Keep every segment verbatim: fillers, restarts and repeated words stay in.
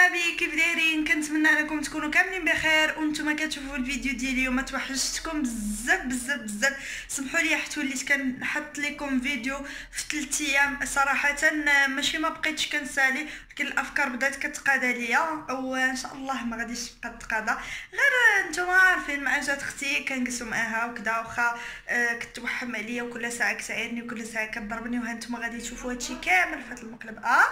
صحابي كيف دايرين؟ كنتمنى انكم تكونوا كاملين بخير وانتم كتشوفوا الفيديو ديالي اليوم. توحشتكم بزاف بزاف بزاف. سمحوا لي حيت وليت كنحط لكم فيديو في ثلاث ايام صراحه، ماشي ما بقيتش كنسالي، ولكن الافكار بدات كتقادا ليا وان شاء الله ما غاديش تبقى تقادا. غير نتوما عارفين مع جات اختي كنجلسوا معاها وكذا، واخا آه كتوحم عليا وكل ساعه كتعايرني وكل ساعه كضربني، وها نتوما غادي تشوفوا هادشي كامل في هذا المقلب. اه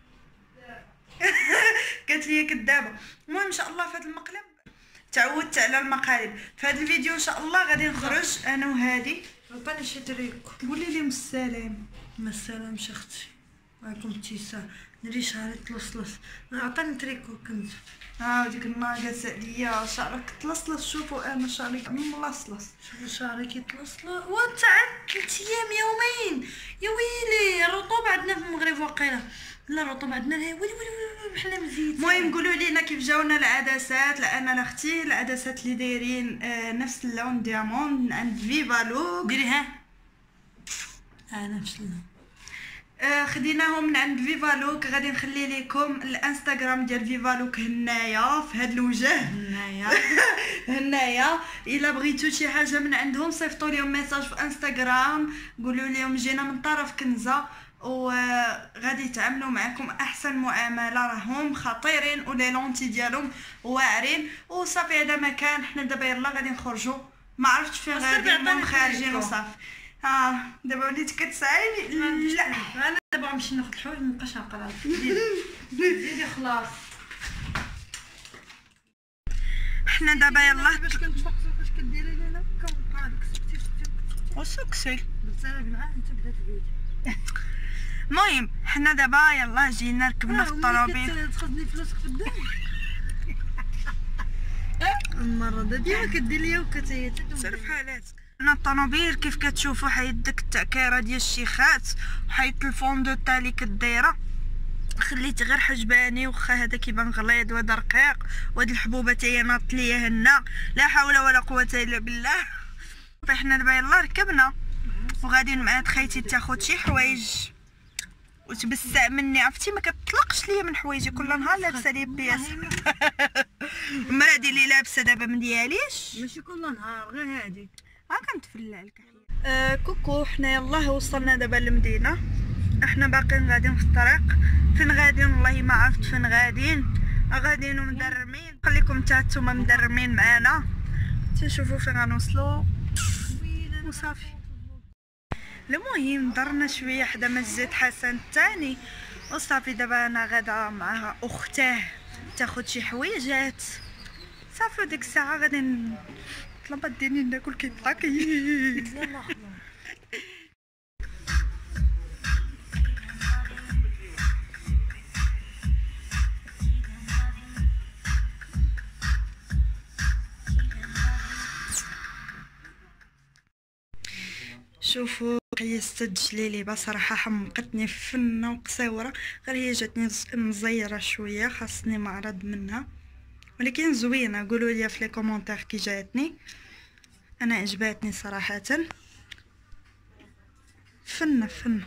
قالت لي كدابه. المهم ان شاء الله في هذا المقلب تعودت على المقالب. في هذا الفيديو ان شاء الله غادي نخرج انا وهادي. عطاني شي تريكو، قولي لي السلام. ما السلامش اختي، معكم ابتسام. ندير شعري تلصلص، عطاني تريكو كنت ها وديك الناقص عليا شعرك تلصلص. شوفوا انا شعري ملصلص، شوفوا شعري كيتلصلص. وانت عاد ثلاث ايام يومين يا ويلي. الرطوبه عندنا في المغرب واقيلا، لا الرطوبه عندنا ويلي ويلي ويلي بحال مزيت. المهم قولوا لينا كيف جاونا العدسات. لا انا لاختي العدسات اللي دايرين آه نفس اللون ديامون عند فيفا لوك. ديريها اه نفس اللون. آه خديناهم من عند فيفا لوك. غادي نخلي لكم الانستغرام ديال فيفا لوك هنايا في هاد الوجه هنايا هنايا. الا بغيتو شي حاجه من عندهم صيفطوا لهم ميساج في انستغرام، قولوا لهم جينا من طرف كنزه وغادي يتعاملوا معكم احسن معامله. راهم خطيرين ولي لونتي ديالهم واعرين وصافي. هذا مكان حنا دابا يلا غادي نخرجوا، ما عرفتش فين غادي، المهم خارجين وصافي. ها آه دابا وليت كتسعي. لا انا دابا غنمشي ناخذ الحوايج مابقاش نقرا. زيدي خلاص. حنا دابا يلا باش كنتفقسوا فاش كديري لينا كنبقى داك سكتي سكتي وسكسي بزاف معاه انت بدات الفيديو. المهم حنا دابا يلا جينا ركبنا في الطوموبيل. تخزني فلوسك في الدار المره ديما كدير ليا وكتعيط سير حالاتك. انا الطوموبيل كيف كتشوفوا حيت داك التعكيره ديال الشيخات وحيت الفوندو تالي كدايره. خليت غير حجباني واخا هذا كيبان غليظ وهذا رقيق وهاد الحبوبه تا هي ناط ليا هنا. لا حول ولا قوه الا بالله. حنا دابا يلا ركبنا وغادي مع خيتي تاخذ شي حوايج وتبسع مني. عرفتي ما كتطلقش ليا من حوايجي، كل نهار لابسه لي بياس. ما هادي اللي لابسه دابا ما دياليش، ماشي كل نهار غير هادي. ها كنتفلع لك. آه كوكو حنا يلاه وصلنا دابا للمدينه. احنا باقيين غاديين في الطريق. فين غاديين والله ما عرفت فين غاديين. غاديين ومدرمين. خليكم حتى نتوما مدرمين معانا تشوفوا فين غنوصلوا وصافي. المهم درنا شويه حدا مسجد حسن الثاني وصافي. دابا انا غادا مع اختاه تاخذ شي حويجات صافي. وديك الساعه غادي نطلب ديني ناكل كيطاكي. شوفوا قيست الجليلي بصراحه حمقتني فنه وقصيوره، غير هي جاتني مزيره شويه خاصني معرض منها، ولكن زوينه. قولوا لي في لي كومونتير كي جاتني. انا عجباتني صراحه فنه فنه.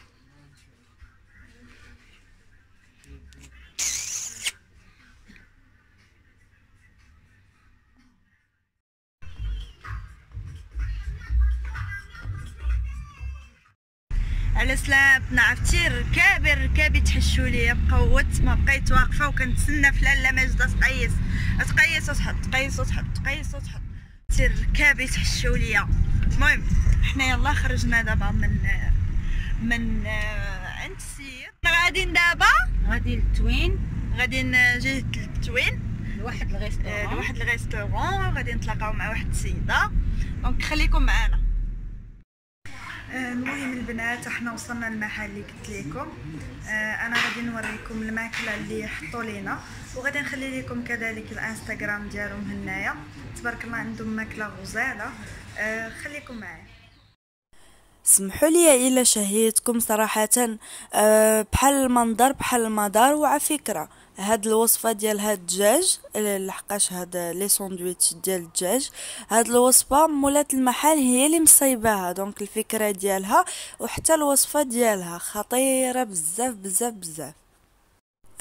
على سلامتنا. عرفتي ركابي ركابي تحشوا ليا بقوت ما بقيت واقفه وكنتسنى في لاله ماجده تقيس تقيس وتحط تقيس وتحط تقيس وتحط. عرفتي ركابي تحشوا ليا. المهم حنا يلا خرجنا دابا من من عند السير. غاديين دابا غادي للتوين، غادي جهه التوين لواحد الغيستورون لواحد الغيستورون غادي نتلاقاو مع واحد السيده. دونك خليكم معنا. المهم البنات احنا وصلنا للمحل اللي قلت لكم. اه انا غادي نوريكم الماكله اللي حطوا لينا وغادي نخلي لكم كذلك الانستغرام ديالهم هنايا. تبارك الله عندهم ماكله غزاله. اه خليكم معايا. سمحوا لي الا شهيتكم صراحه. أه بحال المنظر بحال المدار. وعلى فكره هاد الوصفه ديال هاد الدجاج لحقاش هاد لي ساندويتش ديال الدجاج هاد الوصفه مولات المحل هي اللي مصايباها. دونك الفكره ديالها وحتى الوصفه ديالها خطيره بزاف بزاف بزاف.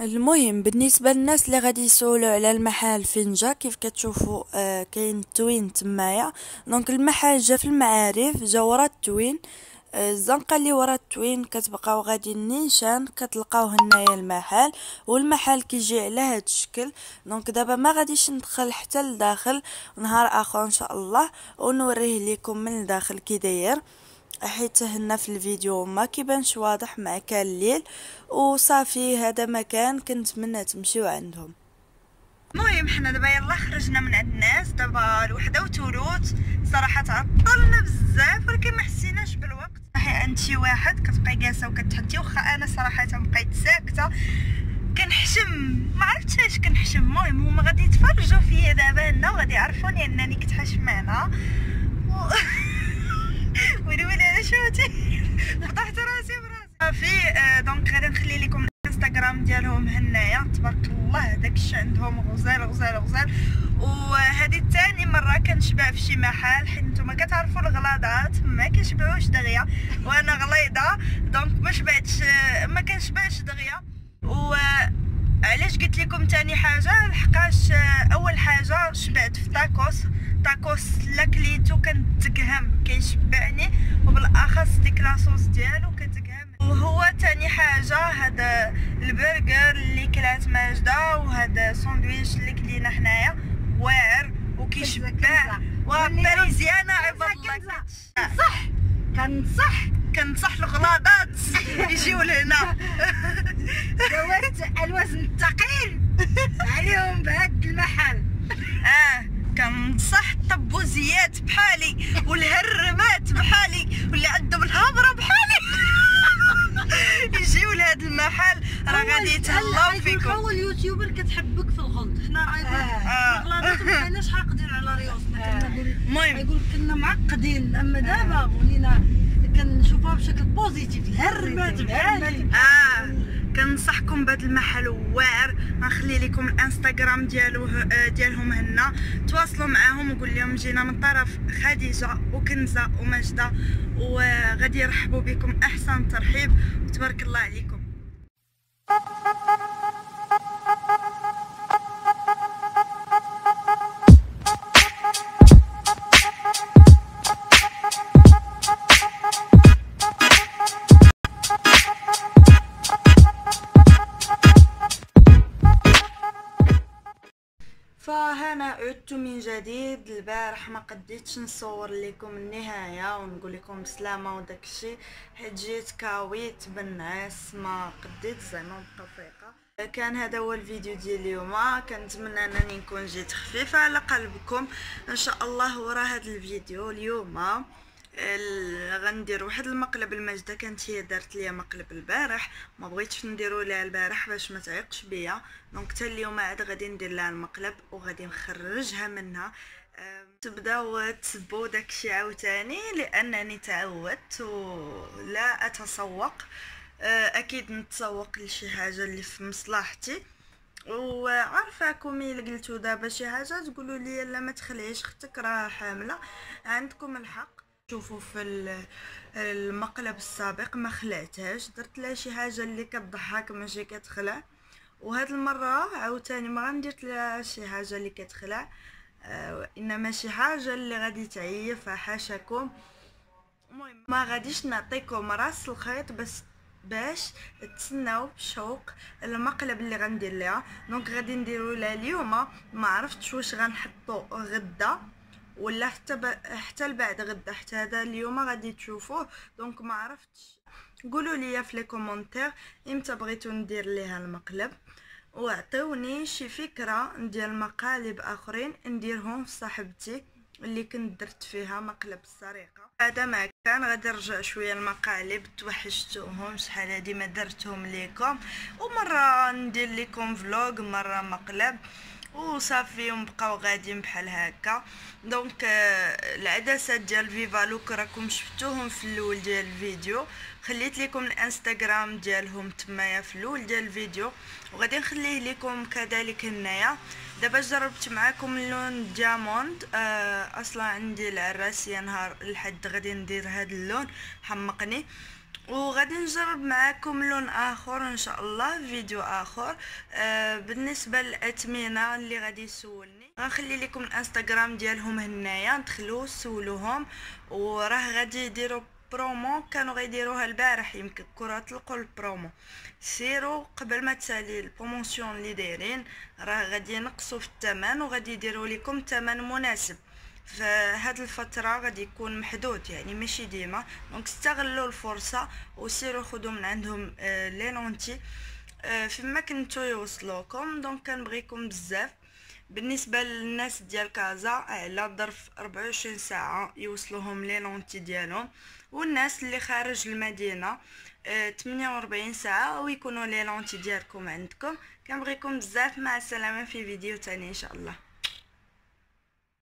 المهم بالنسبه للناس اللي غادي يسولوا على المحل فين جا، كيف كتشوفوا آه كاين التوين تمايا. دونك المحل جا في المعارف، جا ورا التوين. آه الزنقه اللي ورا التوين كتبقاو غادي نيشان كتلقاو هنايا المحل، والمحل كيجي على هاد الشكل. دونك دابا ما غاديش ندخل حتى لداخل، نهار اخر ان شاء الله ونوريه لكم من الداخل كي داير، حيت هنا في الفيديو ما كيبانش واضح مع كان الليل. وصافي هذا مكان كنتمنى تمشيو عندهم. المهم حنا دابا يلا خرجنا من عند الناس، دابا الوحده وثلث. صراحه تعطلنا بزاف ولكن ما حسيناش بالوقت. صحيح عند شي واحد كتبقاي جالسه وكتحدي، واخا انا صراحه بقيت ساكته كنحشم، ما عرفتش علاش كنحشم. المهم هما غادي يتفرجوا فيا دابا هنا وغادي يعرفوني انني كتحشم معنا و... ويلي ويلي على شوتي فضحت راسي براسي. في آه دونك غادي نخلي لكم الانستغرام ديالهم هنايا. تبارك الله داك الشيء عندهم غزال غزال غزال. وهذه ثاني مره كنشبع في شي محل، حيت نتوما كتعرفوا الغلاضات ما كيشبعوش دغيا، وانا غليظه دونك ما شبعتش، ما كنشبعش دغيا. و علاش قلت لكم ثاني حاجه؟ لحقاش اول حاجه شبعت في تاكوس. تاكوس لا كليتو كنتقهم كيشبعني، وبالاخص ديك لاصوص ديالو كتقهم. وهو ثاني حاجه هذا البرجر اللي كلات ماجده، وهذا ساندويتش اللي كلينا حنايا واعر وكيشبع وباريزيانا. عباد الله صح كنصح كنصح الغلاضات يجيو لهنا. دوات الوزن الثقيل عليهم بهاد المحل. اه كنصح الطبوزيات بحالي والهرمات بحالي واللي عندهم الهضره بحالي يجيو لهاد المحل، راه غادي يتهلاو فيكم. هو اليوتيوبر كتحبك في الغلط، حنا الغلطات ما كناش حاقدين على ريوسنا. المهم يقول كنا معقدين، اما دابا ولينا كنشوفوها بشكل بوزيتيف. الهرمات بحالي. اه كنصحكم بهذا المحل واعر. غنخلي لكم الانستغرام ديالو ديالهم هنا، تواصلوا معاهم وقول لهم جينا من طرف خديجه وكنزه وماجده، وغادي يرحبوا بكم احسن ترحيب. وتبارك الله عليكم. فهنا عدت من جديد. البارح ما قديتش نصور لكم النهايه ونقول لكم بسلامه وداكشي، حيت جيت كاويت بالنعاس ما قديت زعما نبقى فايقه. كان هذا هو الفيديو ديال اليوم. كنتمنى انني نكون جيت خفيفه على قلبكم ان شاء الله. ورا هذا الفيديو اليوم غندير واحد المقلب. الماجده كانت هي دارت ليا مقلب البارح، ما بغيتش نديرو ليها البارح باش ما تعيقش بيا. دونك حتى اليوم عاد غادي ندير لها المقلب وغادي نخرجها منها. تبداو تسبوا داكشي عاوتاني لانني تعودت ولا اتسوق. اكيد نتسوق لشي حاجه اللي في مصلحتي، وعارفاكم الا قلتو دابا شي حاجه تقولوا لي لا ما تخلعيش اختك راه حامله. عندكم الحق. شوفوا في المقلب السابق ما خلعتهاش، درت لها شي حاجه اللي كتضحك ماشي كتخلع. وهاد المره عاوتاني ما غندير لها شي حاجه اللي كتخلع، آه انما شي حاجه اللي غادي تعيفها حاشاكم. المهم ما غاديش نعطيكم راس الخيط بس باش تسناو بشوق المقلب اللي غندير لها. دونك غادي نديرو لها اليوم، ما عرفتش واش غنحطو غدا ولا حتى ب... حتى لبعد غدا، حتى هذا اليوم غادي تشوفوه. دونك ما عرفتش، قولوا لي في لي كومونتير امتى بغيتو ندير ليها المقلب، واعطيوني شي فكره ديال مقالب اخرين نديرهم في صاحبتي اللي كنت درت فيها مقلب السريقه. هذا ما كان. غادي نرجع شويه المقالب توحشتوهم، شحال هادي ما درتهم ليكم، ومره ندير لكم فلوق مره مقلب وصافي ونبقاو غاديين بحال هكا. دونك العدسات ديال فيفا لوك راكم شفتوهم في الاول ديال الفيديو، خليت لكم الانستغرام ديالهم تمايا في الاول ديال الفيديو، وغادي نخليه لكم كذلك هنايا. دابا جربت معكم اللون دياموند. آه اصلا عندي العراسيه نهار الحد غادي ندير هذا اللون حمقني. وغادي نجرب معاكم لون اخر ان شاء الله في فيديو اخر. آه بالنسبه للاثمنه اللي غادي يسولني غنخلي لكم الانستغرام ديالهم هنايا، دخلوا سولوهم. وراه غادي يديروا برومو كانوا غيديروها البارح، يمكن كره تلقوا البرومو. سيروا قبل ما تسالي البروموسيون اللي دايرين، راه غادي ينقصوا في الثمن وغادي يديروا لكم ثمن مناسب. فهاد الفتره غادي يكون محدود يعني ماشي ديما، دونك استغلوا الفرصه وسيروا خذوا من عندهم آه لي لونتي آه فيما كنتو يوصلوكم. دونك كنبغيكم بزاف. بالنسبه للناس ديال كازا على ظرف أربعة وعشرين ساعه يوصلوهم لي لونتي ديالهم، والناس اللي خارج المدينه آه ثمانية وأربعين ساعه ويكونوا لي لونتي ديالكم عندكم. كنبغيكم بزاف، مع السلامه في فيديو تاني ان شاء الله.